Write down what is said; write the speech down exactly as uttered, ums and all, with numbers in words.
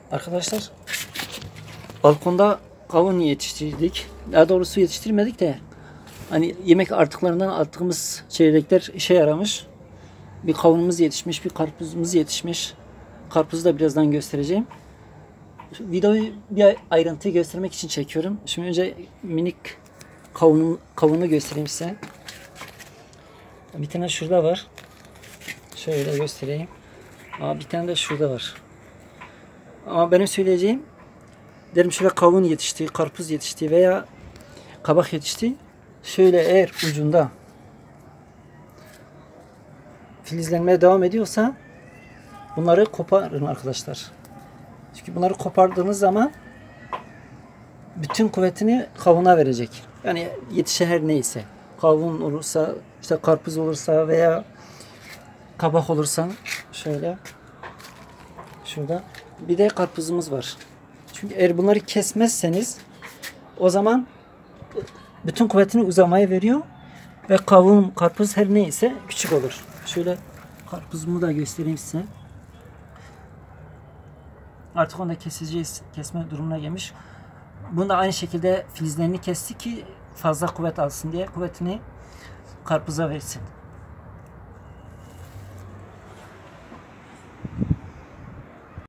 Arkadaşlar, balkonda kavun yetiştirdik. Daha doğrusu yetiştirmedik de hani yemek artıklarından attığımız çekirdekler işe yaramış. Bir kavunumuz yetişmiş, bir karpuzumuz yetişmiş. Karpuzu da birazdan göstereceğim. Şu videoyu bir ayrıntıyı göstermek için çekiyorum. Şimdi önce minik kavunu, kavunu göstereyim size. Bir tane şurada var. Şöyle göstereyim. Aa, bir tane de şurada var. Ama benim söyleyeceğim, derim şöyle kavun yetişti, karpuz yetişti veya kabak yetişti. Şöyle eğer ucunda filizlenmeye devam ediyorsa bunları koparın arkadaşlar. Çünkü bunları kopardığınız zaman bütün kuvvetini kavuna verecek. Yani yetişen her neyse. Kavun olursa, işte karpuz olursa veya kabak olursa şöyle şurada bir de karpuzumuz var. Çünkü eğer bunları kesmezseniz o zaman bütün kuvvetini uzamaya veriyor ve kavun, karpuz her neyse küçük olur. Şöyle karpuzumu da göstereyim size. Artık onu da keseceğiz. Kesme durumuna gelmiş. Bunu da aynı şekilde filizlerini kesti ki fazla kuvvet alsın diye, kuvvetini karpuza versin.